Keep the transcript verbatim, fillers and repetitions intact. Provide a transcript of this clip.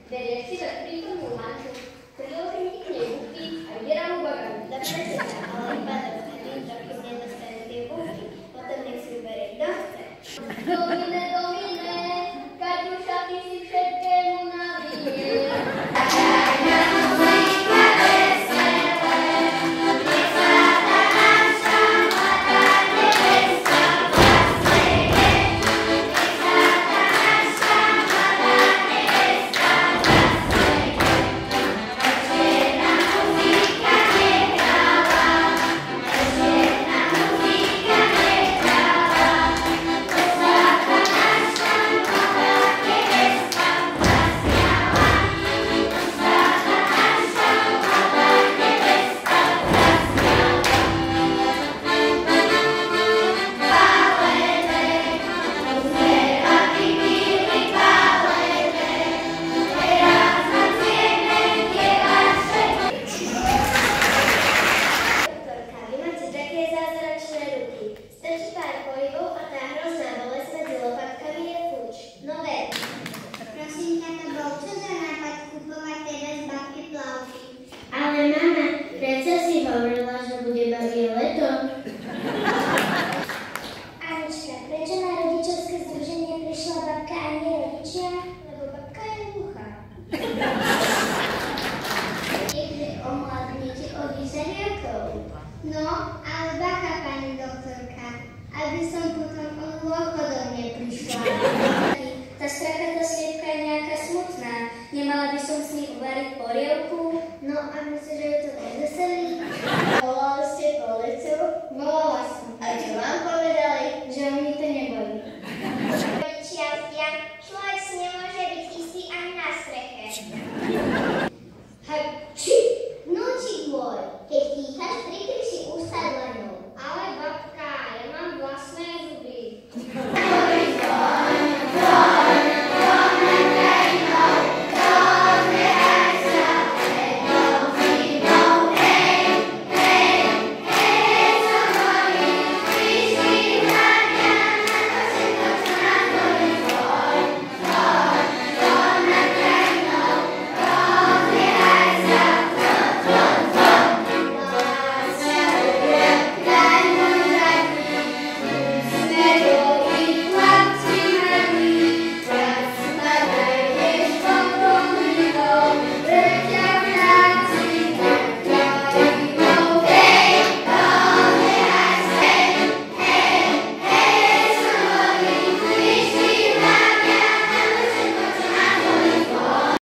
Berie si tak prítomnú manču, priloží mi k nej buchty a vyberá mu bagažu. Dobre teda, ale iba do vtedy, dokým nedostane tie buchty. Potom nech si vyberie, kto chce. Domine, domine, Kaťuša, ty si všetkému navinie. No, ale bacha, pani doktorka, aby som potom o dôchodom neprišla. Tá strakatá sliepka je nejaká smutná. Nemala by som s ní uvariť polievku? No a myslíš, že ju to nezveselí?